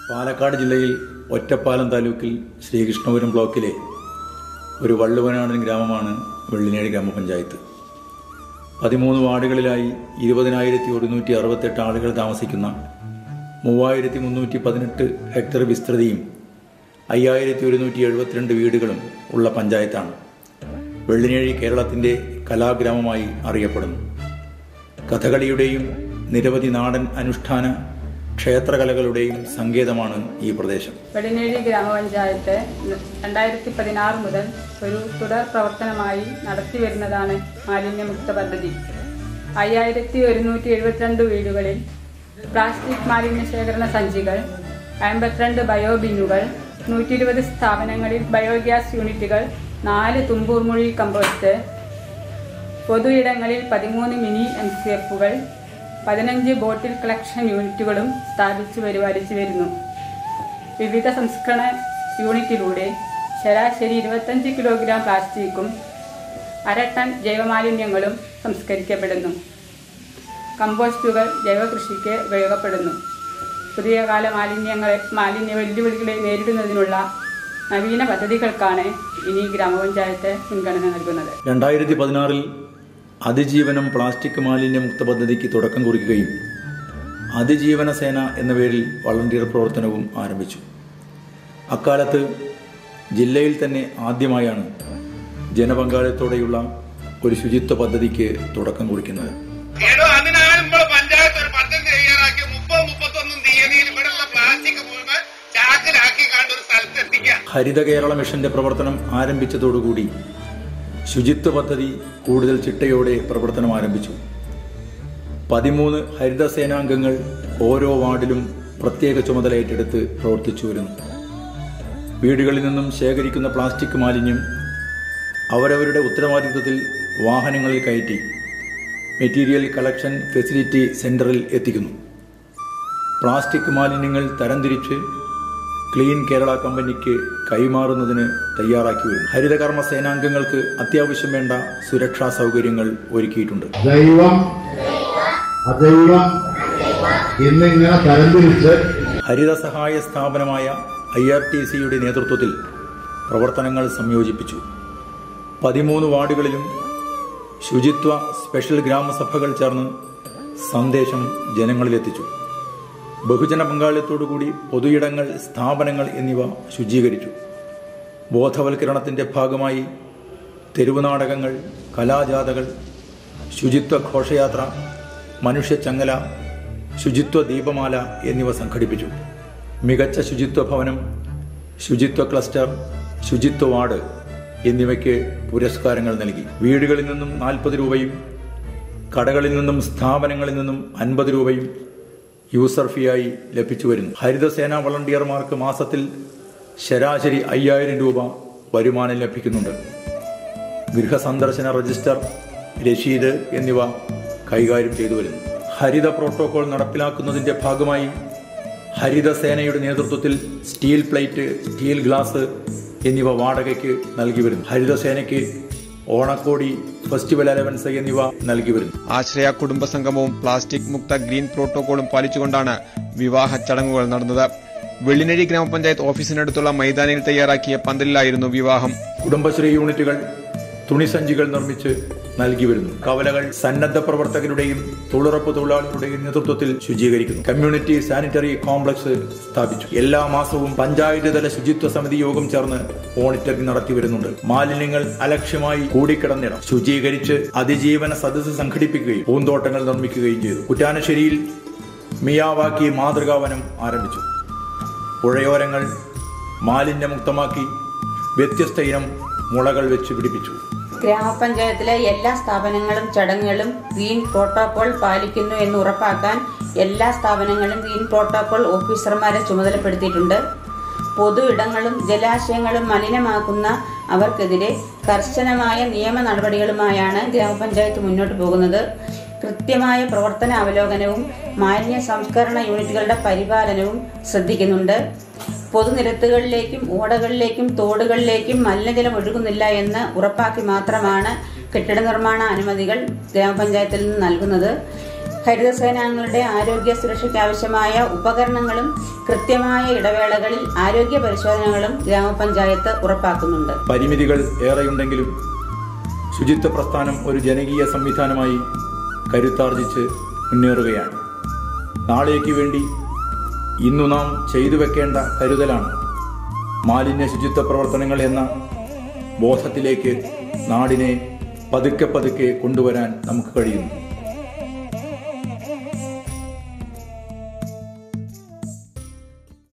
പാലക്കാട് ജില്ലയിൽ ഒറ്റപ്പാലം താലൂക്കിൽ ശ്രീകൃഷ്ണപുരം ബ്ലോക്കിലെ ഒരു വള്ളുവനാടൻ ഗ്രാമമാണ് വെള്ളിനേഴി ഗ്രാമപഞ്ചായത്ത്. 13 വാർഡുകളിലായി 20,168 ആളുകൾ താമസിക്കുന്ന 3,318 ഹെക്ടർ വിസ്തൃതിയും 5,172 വീടുകളും ഉള്ള പഞ്ചായത്താണ്. വെള്ളിനേഴി കേരളത്തിൻ്റെ കലാഗ്രാമമായി അറിയപ്പെടുന്നു. കഥകളിയുടെയും നിരവധി നാടൻ അനുഷ്ഠാന ക്ഷേത്രകലകളുടെയും സങ്കേതമാണ് ഈ പ്രദേശം. വെള്ളിനേഴി ഗ്രാമപഞ്ചായത്ത് 2016 മുതൽ ഒരു തുടർ പ്രവർത്തനമായി നടത്തിവരുന്നതാണ് മാലിന്യമുക്ത പദ്ധതി. 5,172 വീടുകളിൽ പ്ലാസ്റ്റിക് മാലിന്യ ശേഖരണ സഞ്ചികൾ, 52 ബയോബിന്നുകൾ, 120 സ്ഥാപനങ്ങളിൽ ബയോഗ്യാസ് യൂണിറ്റുകൾ, 4 തുമ്പൂർമുഴി കമ്പോസ്റ്റ്, പൊതു ഇടങ്ങളിൽ 13 മിനി MCFകൾ, 15 ബോട്ടിൽ കളക്ഷൻ യൂണിറ്റുകളും സ്ഥാപിച്ച് പരിപാലിച്ചു വരുന്നു. വിവിധ സംസ്കരണ യൂണിറ്റിലൂടെ ശരാശരി 25 കിലോഗ്രാം പ്ലാസ്റ്റിക്കും 1/2 ടൺ ജൈവമാലിന്യങ്ങളും സംസ്കരിക്കപ്പെടുന്നു. കമ്പോസ്റ്റുകൾ ജൈവകൃഷിക്ക് ഉപയോഗപ്പെടുന്നു. പുതിയ കാല മാലിന്യ വെല്ലുവിളികളെ നേരിടുന്നതിനുള്ള നവീന പദ്ധതികൾക്കാണ് ഇനി ഗ്രാമപഞ്ചായത്ത് മുൻഗണന നൽകുന്നത്. 2016 അതിജീവനം പ്ലാസ്റ്റിക് മാലിന്യമുക്ത പദ്ധതിക്ക് തുടക്കം കുറിക്കുകയും അതിജീവന സേന എന്ന പേരിൽ വളണ്ടിയർ പ്രവർത്തനവും ആരംഭിച്ചു. അക്കാലത്ത് ജില്ലയിൽ തന്നെ ആദ്യമായാണ് ജനപങ്കാളിത്തത്തോടെയുള്ള ഒരു ശുചിത്വ പദ്ധതിക്ക് തുടക്കം കുറിക്കുന്നത്. ഹരിത കേരള മിഷന്റെ പ്രവർത്തനം ആരംഭിച്ചതോടുകൂടി ശുചിത്വ പദ്ധതി കൂടുതൽ ചിട്ടയോടെ പ്രവർത്തനം ആരംഭിച്ചു. 13 ഹരിതസേനാംഗങ്ങൾ ഓരോ വാർഡിലും പ്രത്യേക ചുമതല ഏറ്റെടുത്ത് പ്രവർത്തിച്ചു വരുന്നു. വീടുകളിൽ നിന്നും ശേഖരിക്കുന്ന പ്ലാസ്റ്റിക് മാലിന്യം അവരവരുടെ ഉത്തരവാദിത്വത്തിൽ വാഹനങ്ങളിൽ കയറ്റി മെറ്റീരിയൽ കളക്ഷൻ ഫെസിലിറ്റി സെന്ററിൽ എത്തിക്കുന്നു. പ്ലാസ്റ്റിക് മാലിന്യങ്ങൾ തരംതിരിച്ച് ക്ലീൻ കേരള കമ്പനിക്ക് കൈമാറുന്നതിന് തയ്യാറാക്കി വരുന്നു. ഹരിതകർമ്മ സേനാംഗങ്ങൾക്ക് അത്യാവശ്യം വേണ്ട സുരക്ഷാ സൗകര്യങ്ങൾ ഒരുക്കിയിട്ടുണ്ട്. ഹരിത സഹായ സ്ഥാപനമായ IRTCയുടെ നേതൃത്വത്തിൽ പ്രവർത്തനങ്ങൾ സംയോജിപ്പിച്ചു. 13 വാർഡുകളിലും ശുചിത്വ സ്പെഷ്യൽ ഗ്രാമസഭകൾ ചേർന്ന് സന്ദേശം ജനങ്ങളിലെത്തിച്ചു. ബഹുജന പങ്കാളിത്തത്തോടുകൂടി പൊതുയിടങ്ങൾ, സ്ഥാപനങ്ങൾ എന്നിവ ശുചീകരിച്ചു. ബോധവൽക്കരണത്തിന്റെ ഭാഗമായി തെരുവ് നാടകങ്ങൾ, കലാജാഥകൾ, ശുചിത്വ ഘോഷയാത്ര, മനുഷ്യച്ചങ്ങല, ശുചിത്വ ദീപമാല എന്നിവ സംഘടിപ്പിച്ചു. മികച്ച ശുചിത്വ ഭവനം, ശുചിത്വ ക്ലസ്റ്റർ, ശുചിത്വ വാർഡ് എന്നിവയ്ക്ക് പുരസ്കാരങ്ങൾ നൽകി. വീടുകളിൽ നിന്നും 40 രൂപയും കടകളിൽ നിന്നും സ്ഥാപനങ്ങളിൽ നിന്നും 50 രൂപയും യൂസർ ഫീയായി ലഭിച്ചു വരുന്നു. ഹരിതസേന വളണ്ടിയർമാർക്ക് മാസത്തിൽ ശരാശരി 5,000 രൂപ വരുമാനം ലഭിക്കുന്നുണ്ട്. ഗൃഹസന്ദർശന രജിസ്റ്റർ, രശീത് എന്നിവ കൈകാര്യം ചെയ്തു വരുന്നു. ഹരിത പ്രോട്ടോകോൾ നടപ്പിലാക്കുന്നതിന്റെ ഭാഗമായി ഹരിതസേനയുടെ നേതൃത്വത്തിൽ സ്റ്റീൽ പ്ലേറ്റ്, സ്റ്റീൽ ഗ്ലാസ് എന്നിവ വാടകയ്ക്ക് നൽകി വരുന്നു. ഹരിതസേനയ്ക്ക് ഓണക്കോടി, ഫെസ്റ്റിവൽ അലവൻസ് എന്നിവ നൽകി വരുന്നു. ആശ്രയ കുടുംബ സംഗമവും പ്ലാസ്റ്റിക് മുക്ത ഗ്രീൻ പ്രോട്ടോകോളും പാലിച്ചുകൊണ്ടാണ് വിവാഹ ചടങ്ങുകൾ നടന്നത്. വെള്ളിനേഴി ഗ്രാമപഞ്ചായത്ത് ഓഫീസിനടുത്തുള്ള മൈതാനിയിൽ തയ്യാറാക്കിയ പന്തലിലായിരുന്നു വിവാഹം. കുടുംബശ്രീ യൂണിറ്റുകൾ തുണിസഞ്ചികൾ നിർമ്മിച്ച് നൽകി വരുന്നു. കവലകൾ സന്നദ്ധ പ്രവർത്തകരുടെയും തൊഴിലുറപ്പ് തൊഴിലാളികളുടെയും നേതൃത്വത്തിൽ ശുചീകരിക്കുന്നു. കമ്മ്യൂണിറ്റി സാനിറ്ററി കോംപ്ലക്സ് സ്ഥാപിച്ചു. എല്ലാ മാസവും പഞ്ചായത്ത് തല ശുചിത്വ സമിതി യോഗം ചേർന്ന് മോണിറ്ററിംഗ് നടത്തി വരുന്നുണ്ട്. മാലിന്യങ്ങൾ അലക്ഷ്യമായി കൂടിക്കിടന്നിടം ശുചീകരിച്ച് അതിജീവന സദസ്സ് സംഘടിപ്പിക്കുകയും പൂന്തോട്ടങ്ങൾ നിർമ്മിക്കുകയും ചെയ്തു. കുറ്റാനശ്ശേരിയിൽ മിയാവാക്കി മാതൃകാവനം ആരംഭിച്ചു. പുഴയോരങ്ങൾ മാലിന്യമുക്തമാക്കി വ്യത്യസ്ത ഇനം മുളകൾ വെച്ച് പിടിപ്പിച്ചു. ഗ്രാമപഞ്ചായത്തിലെ എല്ലാ സ്ഥാപനങ്ങളും ചടങ്ങുകളും ഗ്രീൻ പ്രോട്ടോകോൾ പാലിക്കുന്നു എന്ന് ഉറപ്പാക്കാൻ എല്ലാ സ്ഥാപനങ്ങളും ഗ്രീൻ പ്രോട്ടോകോൾ ഓഫീസർമാരെ ചുമതലപ്പെടുത്തിയിട്ടുണ്ട്. പൊതു ഇടങ്ങളും ജലാശയങ്ങളും മലിനമാക്കുന്ന അവർക്കെതിരെ കർശനമായ നിയമ നടപടികളുമായാണ് ഗ്രാമപഞ്ചായത്ത് മുന്നോട്ട് പോകുന്നത്. കൃത്യമായ പ്രവർത്തന അവലോകനവും മാലിന്യ സംസ്കരണ യൂണിറ്റുകളുടെ പരിപാലനവും ശ്രദ്ധിക്കുന്നുണ്ട്. പൊതുനിരത്തുകളിലേക്കും ഓടകളിലേക്കും തോടുകളിലേക്കും മലിനജലം ഒഴുകുന്നില്ല എന്ന് ഉറപ്പാക്കി മാത്രമാണ് കെട്ടിട നിർമ്മാണ അനുമതികൾ ഗ്രാമപഞ്ചായത്തിൽ നിന്ന് നൽകുന്നത്. ഹരിതസേനാംഗങ്ങളുടെ ആരോഗ്യ സുരക്ഷയ്ക്ക് ആവശ്യമായ ഉപകരണങ്ങളും കൃത്യമായ ഇടവേളകളിൽ ആരോഗ്യ പരിശോധനകളും ഗ്രാമപഞ്ചായത്ത് ഉറപ്പാക്കുന്നുണ്ട്. പരിമിതികൾ ഏറെയുണ്ടെങ്കിലും ശുചിത്വ പ്രസ്ഥാനം ഒരു ജനകീയ സംവിധാനമായി കരുത്താർജിച്ച് മുന്നേറുകയാണ്. നാളേക്ക് വേണ്ടി ഇന്നു നാം ചെയ്തു വെക്കേണ്ട കരുതലാണ് മാലിന്യ ശുചിത്വ പ്രവർത്തനങ്ങൾ എന്ന ബോധത്തിലേക്ക് നാടിനെ പതുക്കെ പതുക്കെ കൊണ്ടുവരാൻ നമുക്ക് കഴിയുന്നു.